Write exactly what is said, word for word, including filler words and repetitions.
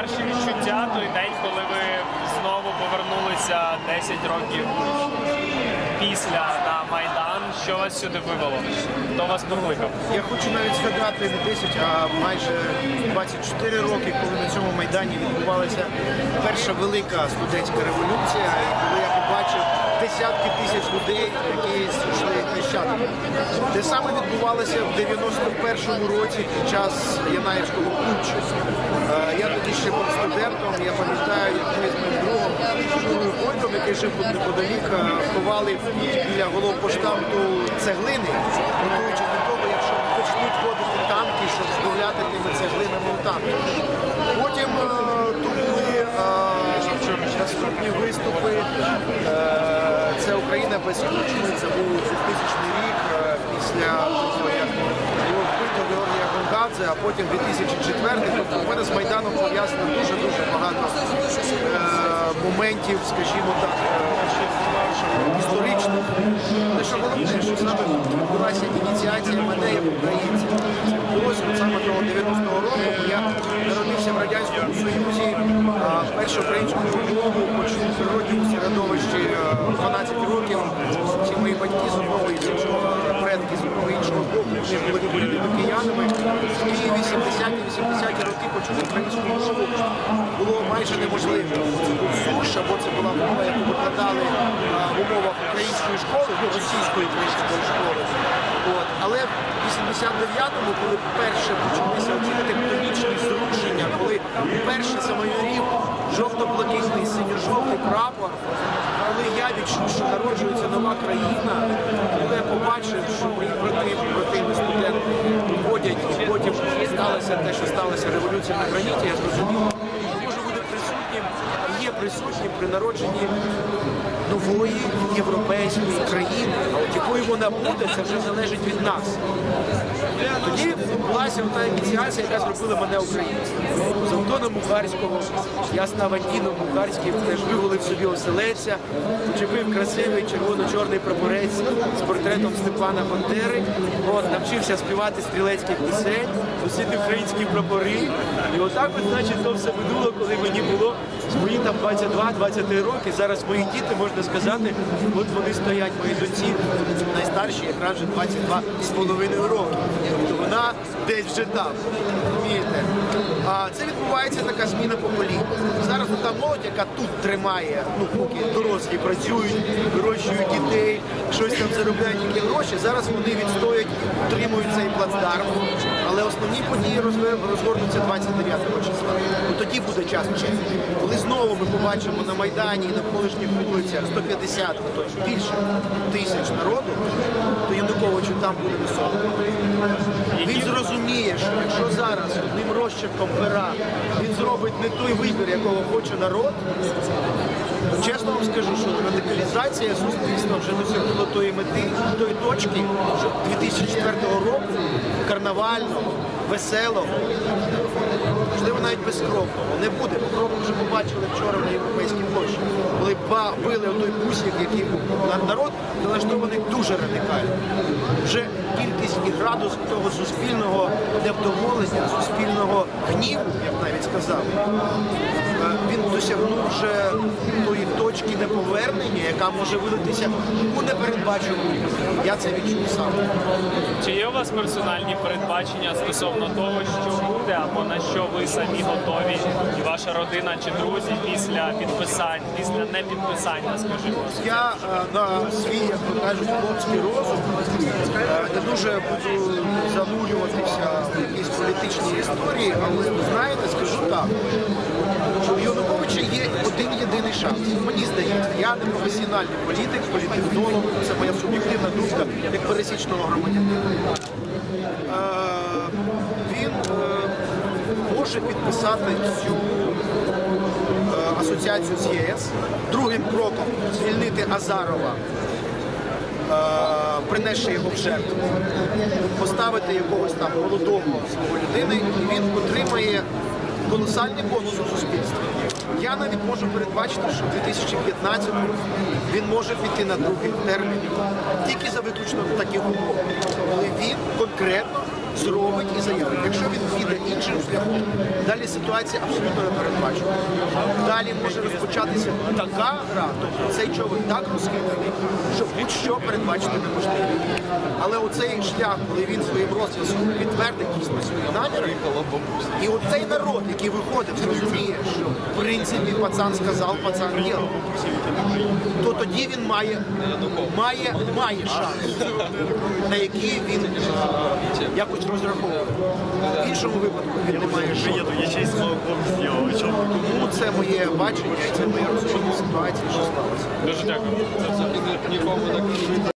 перші відчуття, той день, коли ви знову повернулися десять років після на Майдан, що вас сюди вивело? Хто вас покликав? Я хочу навіть згадати не десять, а майже двадцять чотири роки, коли на цьому Майдані відбувалася перша велика студентська революція, і коли я побачив десятки тисяч людей, які йшли хрещатами. Те саме відбувалося в дев'яносто першому році під час Янаївського путчу. Я тоді ще був студентом, я пам'ятаю, як ми з моїм другом, Журою Бойком, який жив тут неподалік, ховали біля головпоштамту цеглини, готуючи до того, якщо почнуть вводити танки, щоб збавляти тими цеглинами у танки. Потім тут були наступні виступи. Це Україна без Кучми, це був двохтисячний рік, після того, як було вбито Георгія Гонгадзе, а потім дві тисячі четвертий. Тобто у мене з Майданом пов'язано дуже-дуже багато моментів, скажімо так, історичних. Але що головне, що саме відбулася ініціація мене як українця. Це відбулося саме того дев'яностого року, бо я народився в Радянському Союзі, першу українську мову почув в природньому середовищі дванадцять років. Всі мої батьки з одного і з іншого, предки з одного іншого боку, вони були корінними киянами. В Києві сімдесяті-вісімдесяті роки почули українську мову. Було майже неможливо. Це був суш, або це була мова, яку викладали в умовах української школи, ну, російської української школи. От. Але в вісімдесят дев'ятому, коли вперше почалися ці тектонічні зрушення, коли вперше самоюрів жовто-блакитний синьо-жовтий прапор, коли я відчув, що народжується нова країна, коли я побачив, що мої брати, братими студенти ходять, і потім сталося те, що сталося революція на граніті, я зрозумів, що можу бути присутнім, і є присутнім при народженні нової європейської країни. А от якою вона буде, це вже залежить від нас. Тоді відбулася та ініціація, яка зробила мене українцем. З Антона Мухарського, я став Антіном Мухарським, теж виголив собі оселедця, почепив красивий червоно-чорний прапорець з портретом Степана Бандери, от, навчився співати стрілецьких пісень, носити українські прапори. І отак, от, значить, то все минуло, коли мені було мої там двадцять-два-двадцять три роки. Зараз мої діти, можна сказати, от вони стоять, мої доньці, найстарші якраз вже двадцять два з половиною роки. Тобто вона десь вже там, розумієте? А це відбувається така зміна поколінь. Зараз та молодь, яка тут тримає, ну поки дорослі працюють, вирощують дітей, щось там заробляють які гроші, зараз вони відстоять, утримують цей плацдарм. Але основні події розгорнуться двадцять дев'ятого числа. Ну, тоді буде час чесний. Коли знову ми побачимо на Майдані і на навколишніх вулицях сто п'ятдесят, а то більше тисяч народу, то Януковичу там буде високо. Він зрозуміє, що якщо зараз одним розчерком пера він зробить не той вибір, якого хоче народ, то чесно вам скажу, що радикалізація суспільства вже досягнула тої мети, тої точки, що дві тисячі четвертого року карнавального, веселого, можливо, навіть безкровного не буде. Бо кров вже побачили вчора на Європейській площі, коли били в той бусик, який був народ, налаштований дуже радикально. Вже кількість і градус того суспільного невдоволення, суспільного гніву, я б навіть сказав, він досягнув вже тої точки неповернення, яка може вилитися у непередбачену. Я це відчув сам. Чи є у вас персональні передбачення стосовно того, що буде, або на що ви самі готові, і ваша родина чи друзі після підписань, після непідписання, скажімо? Я на свій, як то кажуть, хлопський розум не дуже буду занурюватися в якісь політичні історії, але, знаєте, скажу так, що у Януковича є один єдиний шанс. Мені здається, я не професіональний політик, політикнолог, це моя суб'єктивна думка, як пересічного громадянина. Він може підписати цю асоціацію з ЄС, другим кроком звільнити Азарова, принесши його в жертву, поставити якогось там молодого свого людини, і він отримає колосальний бонус у суспільстві. Я навіть можу передбачити, що в дві тисячі п'ятнадцятому він може піти на другий термін тільки за виключно таких умов, коли він конкретно зробить і заявить. Якщо він піде іншим шляхом, далі ситуація абсолютно не передбачена. Далі може розпочатися така гра, тобто цей човен так розхитаний, що будь-що передбачити неможливо. Але оцей шлях, коли він своїм розв'язком підтвердить дійсно свої наміри, і от цей народ, який виходить, зрозуміє, що в принципі пацан сказав, пацан ділав, то тоді він має, має, має шанс, на який він е, якось розраховує. В іншому випадку він не має жодного. Тому це моє бачення і це моє розуміння ситуації, що сталося. Дуже дякую.